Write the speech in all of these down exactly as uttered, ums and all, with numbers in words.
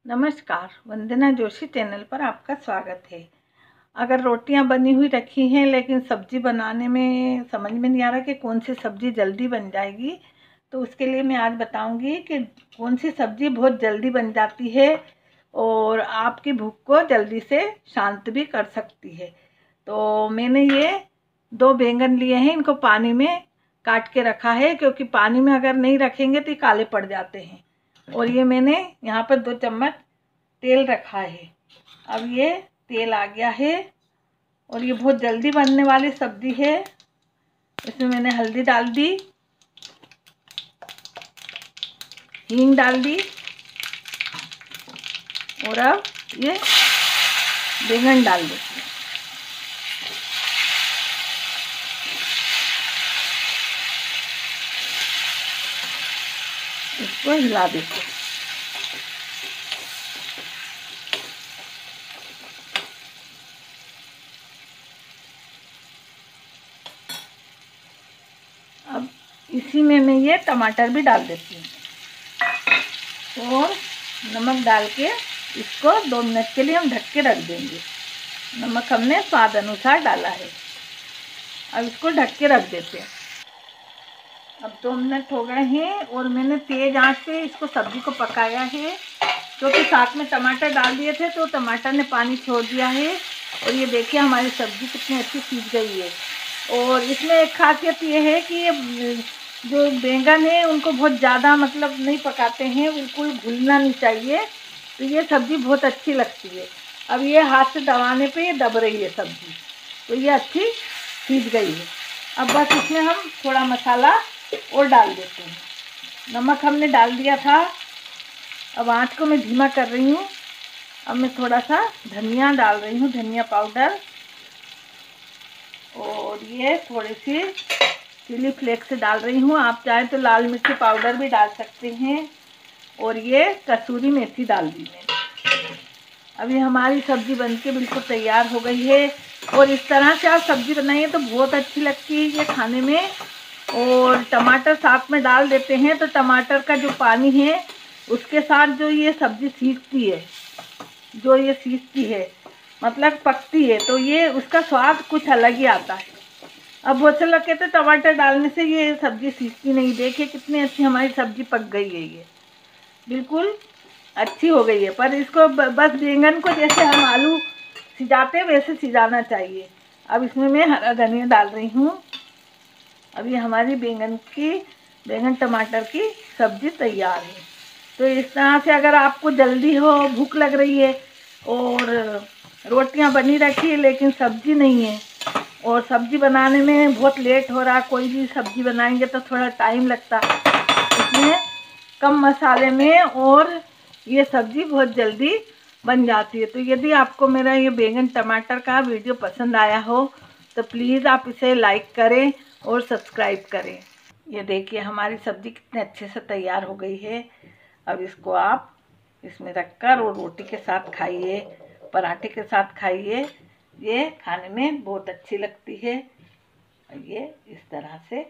नमस्कार, वंदना जोशी चैनल पर आपका स्वागत है। अगर रोटियां बनी हुई रखी हैं लेकिन सब्ज़ी बनाने में समझ में नहीं आ रहा कि कौन सी सब्ज़ी जल्दी बन जाएगी, तो उसके लिए मैं आज बताऊंगी कि कौन सी सब्ज़ी बहुत जल्दी बन जाती है और आपकी भूख को जल्दी से शांत भी कर सकती है। तो मैंने ये दो बैंगन लिए हैं, इनको पानी में काट के रखा है क्योंकि पानी में अगर नहीं रखेंगे तो ये काले पड़ जाते हैं। और ये मैंने यहाँ पर दो चम्मच तेल रखा है। अब ये तेल आ गया है और ये बहुत जल्दी बनने वाली सब्जी है। इसमें मैंने हल्दी डाल दी, हींग डाल दी और अब ये बैंगन डाल देती हूँ। इसको हिला देते हैं। अब इसी में मैं ये टमाटर भी डाल देती हूँ और नमक डाल के इसको दो मिनट के लिए हम ढक के रख देंगे। नमक हमने स्वाद अनुसार डाला है। अब इसको ढक के रख देते हैं। अब दो मिनट हो गए हैं और मैंने तेज़ आंच पे इसको सब्जी को पकाया है क्योंकि साथ में टमाटर डाल दिए थे तो टमाटर ने पानी छोड़ दिया है। और ये देखिए हमारी सब्जी कितनी अच्छी सीज गई है। और इसमें एक खासियत ये है कि ये जो बैंगन है उनको बहुत ज़्यादा मतलब नहीं पकाते हैं, बिल्कुल घुलना नहीं चाहिए, तो ये सब्ज़ी बहुत अच्छी लगती है। अब ये हाथ से दबाने पे ये दब रही है सब्ज़ी, तो ये अच्छी सीज गई है। अब बस इसमें हम थोड़ा मसाला और डाल देते हैं। नमक हमने डाल दिया था। अब आँच को मैं धीमा कर रही हूँ। अब मैं थोड़ा सा धनिया डाल रही हूँ, धनिया पाउडर, और ये थोड़ी सी चिली फ्लेक्स डाल रही हूँ। आप चाहें तो लाल मिर्ची पाउडर भी डाल सकते हैं। और ये कसूरी मेथी डाल दी मैंने। अभी हमारी सब्ज़ी बनके बिल्कुल तैयार हो गई है। और इस तरह से आप सब्ज़ी बनाइए तो बहुत अच्छी लगती है ये खाने में। और टमाटर साथ में डाल देते हैं तो टमाटर का जो पानी है उसके साथ जो ये सब्ज़ी सीखती है, जो ये सीखती है मतलब पकती है, तो ये उसका स्वाद कुछ अलग ही आता है। अब बहुत से लोग कहते हैं टमाटर डालने से ये सब्ज़ी सीखती नहीं। देखिए कितनी अच्छी हमारी सब्ज़ी पक गई है, ये बिल्कुल अच्छी हो गई है। पर इसको बस बैंगन को जैसे हम आलू सिजाते हैं वैसे सिजाना चाहिए। अब इसमें मैं हरा धनिया डाल रही हूँ। अब ये हमारी बैंगन की बैंगन टमाटर की सब्ज़ी तैयार है। तो इस तरह से अगर आपको जल्दी हो, भूख लग रही है और रोटियां बनी रखी है लेकिन सब्ज़ी नहीं है और सब्ज़ी बनाने में बहुत लेट हो रहा, कोई भी सब्ज़ी बनाएंगे तो थोड़ा टाइम लगता, इसमें कम मसाले में और ये सब्ज़ी बहुत जल्दी बन जाती है। तो यदि आपको मेरा ये बैंगन टमाटर का वीडियो पसंद आया हो तो प्लीज़ आप इसे लाइक करें और सब्सक्राइब करें। ये देखिए हमारी सब्ज़ी कितने अच्छे से तैयार हो गई है। अब इसको आप इसमें रखकर और रोटी के साथ खाइए, पराठे के साथ खाइए, ये खाने में बहुत अच्छी लगती है। ये इस तरह से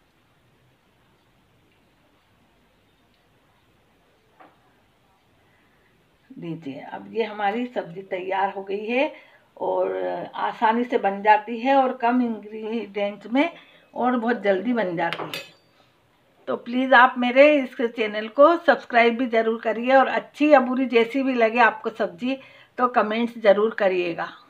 लीजिए। अब ये हमारी सब्ज़ी तैयार हो गई है और आसानी से बन जाती है और कम इंग्रेडिएंट्स में और बहुत जल्दी बन जाती है। तो प्लीज़ आप मेरे इस चैनल को सब्सक्राइब भी ज़रूर करिए और अच्छी या बुरी जैसी भी लगे आपको सब्ज़ी तो कमेंट्स ज़रूर करिएगा।